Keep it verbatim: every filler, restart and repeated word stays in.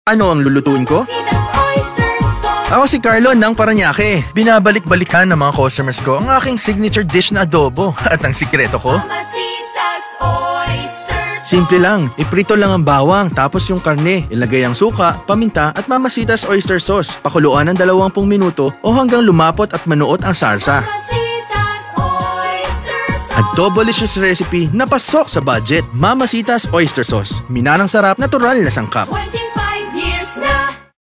Ano ang lulutuin ko? Ako si Carlo ng Parañaque. Binabalik-balikan ng mga customers ko ang aking signature dish na adobo. At ang sikreto ko? Simple lang, iprito lang ang bawang, tapos yung karne, ilagay ang suka, paminta at Mamacita's oyster sauce. Pakuluan ng dalawampung minuto o hanggang lumapot at manuot ang sarsa. Adobo-licious recipe na pasok sa budget. Mamacita's oyster sauce. Minanang sarap, natural na sangkap.